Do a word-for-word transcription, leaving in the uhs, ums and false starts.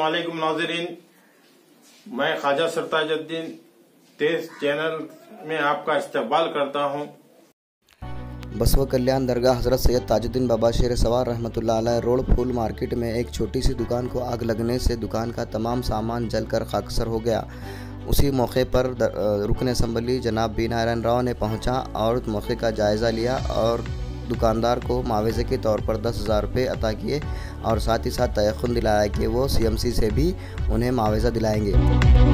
अस्सलामुअलैकुम नाज़रीन, मैं ख्वाजा सरताजुद्दीन तेज चैनल में आपका इस्तकबाल करता हूँ। बसव कल्याण दरगाह हज़रत सैयद ताजुद्दीन बाबा शेर सवार रहमतुल्लाह अलैह रोड फूल मार्केट में एक छोटी सी दुकान को आग लगने से दुकान का तमाम सामान जलकर खाकसर हो गया। उसी मौके पर रुकन असम्बली जनाब बी नारायण राव ने पहुंचा और मौके का जायज़ा लिया और दुकानदार को मुआवजे के तौर पर दस हज़ार रुपये अता किए और साथ ही साथ तयक़ुन दिलाया कि वो सी एम सी से भी उन्हें मुआवजा दिलाएंगे।